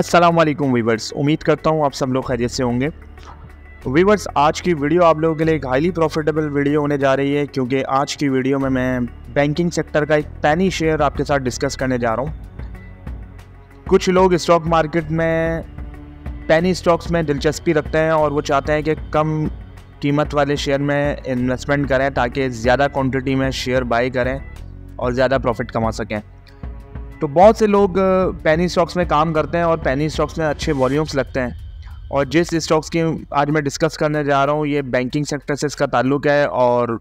अस्सलाम वालेकुम वीवर्स, उम्मीद करता हूँ आप सब लोग खैरियत से होंगे। वीवर्स, आज की वीडियो आप लोगों के लिए एक हाईली प्रॉफिटेबल वीडियो होने जा रही है, क्योंकि आज की वीडियो में मैं बैंकिंग सेक्टर का एक पैनी शेयर आपके साथ डिस्कस करने जा रहा हूँ। कुछ लोग स्टॉक मार्केट में पैनी स्टॉक्स में दिलचस्पी रखते हैं और वो चाहते हैं कि कम कीमत वाले शेयर में इन्वेस्टमेंट करें ताकि ज़्यादा क्वांटिटी में शेयर बाई करें और ज़्यादा प्रॉफिट कमा सकें। तो बहुत से लोग पैनी स्टॉक्स में काम करते हैं और पैनी स्टॉक्स में अच्छे वॉल्यूम्स लगते हैं, और जिस स्टॉक्स की आज मैं डिस्कस करने जा रहा हूँ ये बैंकिंग सेक्टर से इसका ताल्लुक़ है। और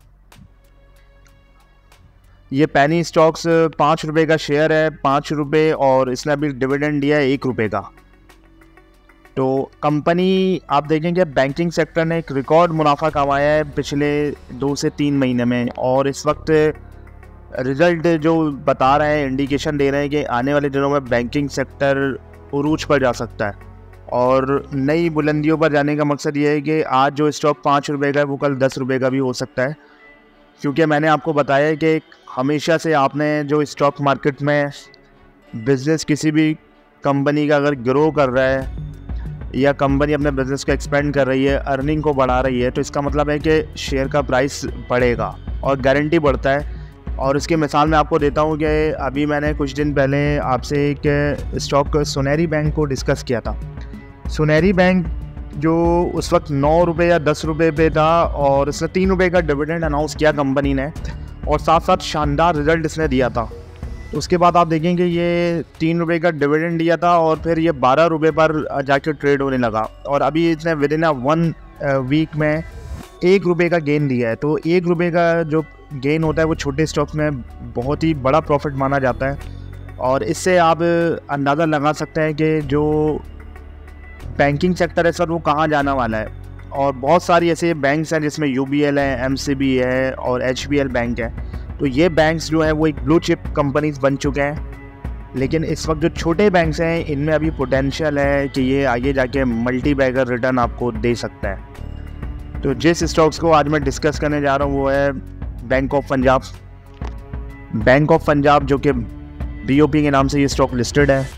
ये पैनी स्टॉक्स 5 रुपये का शेयर है, 5 रुपये, और इसने अभी डिविडेंड दिया है 1 रुपये का। तो कंपनी आप देखेंगे बैंकिंग सेक्टर ने एक रिकॉर्ड मुनाफा कमाया है पिछले 2 से 3 महीने में, और इस वक्त रिज़ल्ट जो बता रहे हैं, इंडिकेशन दे रहे हैं कि आने वाले दिनों में बैंकिंग सेक्टर उरूज पर जा सकता है और नई बुलंदियों पर जाने का मकसद ये है कि आज जो स्टॉक 5 रुपये का है वो कल 10 रुपये का भी हो सकता है। क्योंकि मैंने आपको बताया है कि हमेशा से आपने जो स्टॉक मार्केट में बिज़नेस किसी भी कंपनी का अगर ग्रो कर रहा है या कंपनी अपने बिज़नेस को एक्सपेंड कर रही है, अर्निंग को बढ़ा रही है, तो इसका मतलब है कि शेयर का प्राइस बढ़ेगा और गारंटी बढ़ता है। और इसकी मिसाल मैं आपको देता हूँ कि अभी मैंने कुछ दिन पहले आपसे एक स्टॉक सुनहरी बैंक को डिस्कस किया था। सुनहरी बैंक जो उस वक्त 9 रुपये या 10 रुपये पे था, और इसने 3 रुपये का डिविडेंड अनाउंस किया कंपनी ने, और साथ साथ शानदार रिजल्ट इसने दिया था। तो उसके बाद आप देखेंगे ये 3 रुपये का डिविडेंड दिया था और फिर ये 12 रुपये पर जाके ट्रेड होने लगा, और अभी इसने विद इन 1 वीक में 1 रुपये का गेन दिया है। तो 1 रुपये का जो गेन होता है वो छोटे स्टॉक्स में बहुत ही बड़ा प्रॉफिट माना जाता है, और इससे आप अंदाज़ा लगा सकते हैं कि जो बैंकिंग सेक्टर है सर वो कहाँ जाना वाला है। और बहुत सारी ऐसे बैंक्स हैं जिसमें UBL है, MCB है और HBL बैंक है। तो ये बैंक्स जो है वो एक ब्लू चिप कंपनीज बन चुके हैं, लेकिन इस वक्त जो छोटे बैंक्स हैं इनमें अभी पोटेंशियल है कि ये आगे जाके मल्टी बैगर रिटर्न आपको दे सकता है। तो जिस स्टॉक्स को आज मैं डिस्कस करने जा रहा हूँ वो है bank of Punjab. Bank of Punjab जो कि BOP के नाम से ये स्टॉक लिस्टेड है,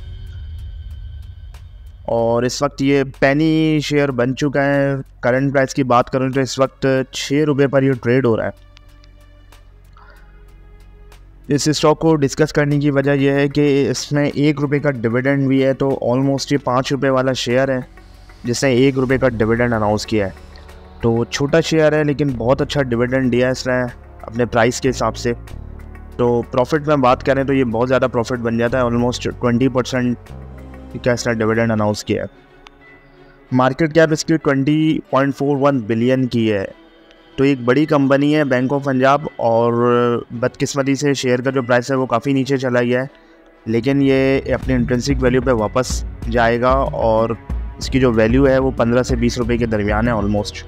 और इस वक्त ये पैनी शेयर बन चुका है। करंट प्राइस की बात करूँ तो इस वक्त 6 रुपये पर ये ट्रेड हो रहा है। इस स्टॉक को डिस्कस करने की वजह यह है कि इसमें 1 रुपये का डिविडेंड भी है, तो ऑलमोस्ट ये 5 रुपये वाला शेयर है जिसने 1 रुपये का डिविडेंड अनाउंस किया है। तो छोटा शेयर है लेकिन बहुत अच्छा डिविडेंड दिया है इसने अपने प्राइस के हिसाब से। तो प्रॉफिट में बात करें तो ये बहुत ज़्यादा प्रॉफिट बन जाता है, ऑलमोस्ट 20% का इसने डिविडेंड अनाउंस किया है। मार्केट कैप इसकी 20.41 बिलियन की है। तो एक बड़ी कंपनी है बैंक ऑफ पंजाब, और बदकिस्मती से शेयर का जो प्राइस है वो काफ़ी नीचे चला गया है, लेकिन ये अपनी इंट्रिंसिक वैल्यू पे वापस जाएगा, और इसकी जो वैल्यू है वो 15 से 20 रुपये के दरमियान है ऑलमोस्ट।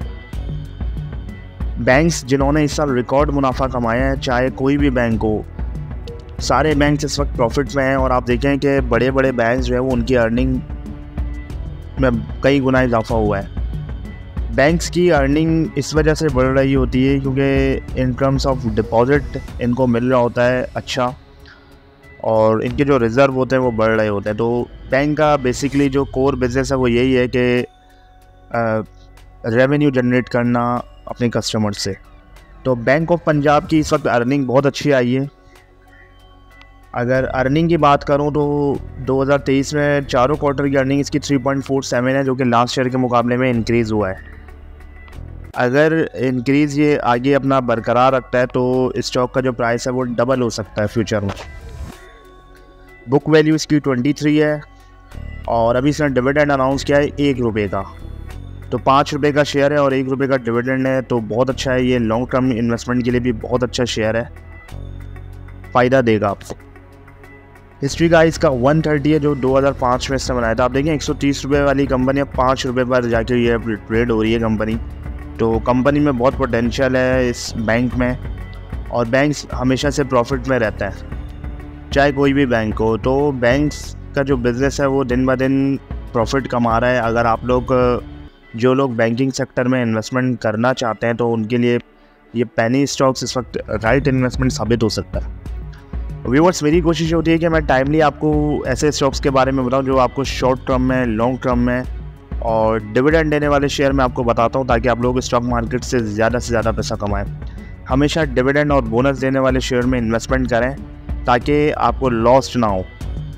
बैंक्स जिन्होंने इस साल रिकॉर्ड मुनाफा कमाया है, चाहे कोई भी बैंक हो, सारे बैंक्स इस वक्त प्रॉफिट में हैं। और आप देखें कि बड़े बड़े बैंक्स जो है वो उनकी अर्निंग में कई गुना इजाफा हुआ है। बैंक्स की अर्निंग इस वजह से बढ़ रही होती है क्योंकि इन टर्म्स ऑफ डिपॉजिट इनको मिल रहा होता है अच्छा, और इनके जो रिज़र्व होते हैं वो बढ़ रहे होते हैं। तो बैंक का बेसिकली जो कोर बिजनेस है वो यही है कि रेवेन्यू जनरेट करना अपने कस्टमर से। तो बैंक ऑफ पंजाब की इस वक्त अर्निंग बहुत अच्छी आई है। अगर अर्निंग की बात करूं तो 2023 में चारों क्वार्टर की अर्निंग इसकी 3.47 है, जो कि लास्ट ईयर के मुकाबले में इंक्रीज़ हुआ है। अगर इंक्रीज़ ये आगे अपना बरकरार रखता है तो स्टॉक का जो प्राइस है वो डबल हो सकता है फ्यूचर में। बुक वैल्यू इसकी 23 है, और अभी इसने डिविडेंड अनाउंस किया है 1 रुपये का। तो 5 रुपये का शेयर है और 1 रुपये का डिविडेंड है, तो बहुत अच्छा है। ये लॉन्ग टर्म इन्वेस्टमेंट के लिए भी बहुत अच्छा शेयर है, फ़ायदा देगा आपको। हिस्ट्री का इसका 130 है जो 2005 में इसने बनाया था। आप देखें 130 रुपये वाली कंपनी अब 5 रुपये पर जाके ये ट्रेड हो रही है कंपनी। तो कंपनी में बहुत पोटेंशियल है इस बैंक में, और बैंक्स हमेशा से प्रॉफिट में रहता है चाहे कोई भी बैंक हो। तो बैंक्स का जो बिज़नेस है वो दिन ब दिन प्रॉफिट कमा रहा है। अगर आप लोग जो लोग बैंकिंग सेक्टर में इन्वेस्टमेंट करना चाहते हैं तो उनके लिए ये पैनी स्टॉक्स इस वक्त राइट इन्वेस्टमेंट साबित हो सकता है। व्यूअर्स, मेरी कोशिश होती है कि मैं टाइमली आपको ऐसे स्टॉक्स के बारे में बताऊं जो आपको शॉर्ट टर्म में, लॉन्ग टर्म में और डिविडेंड देने वाले शेयर मैं आपको बताता हूं, ताकि आप लोग स्टॉक मार्केट से ज़्यादा पैसा कमाएं। हमेशा डिविडेंड और बोनस देने वाले शेयर में इन्वेस्टमेंट करें ताकि आपको लॉस ना हो।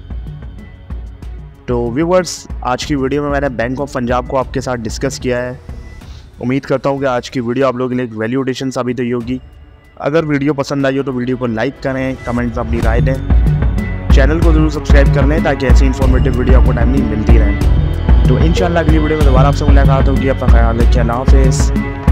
तो व्यूअर्स, आज की वीडियो में मैंने बैंक ऑफ पंजाब को आपके साथ डिस्कस किया है। उम्मीद करता हूँ कि आज की वीडियो आप लोगों के लिए एक वैल्यू एडिशन साबित हुई होगी। अगर वीडियो पसंद आई हो तो वीडियो को लाइक करें, कमेंट में अपनी राय दें, चैनल को जरूर सब्सक्राइब कर लें ताकि ऐसी इन्फॉर्मेटिव वीडियो आपको टाइमली मिलती रहे। तो इंशाल्लाह अगली वीडियो में दोबारा आपसे मुलाकात होगी। अपना ख्याल रखिए। अल्लाह हाफ़िज़।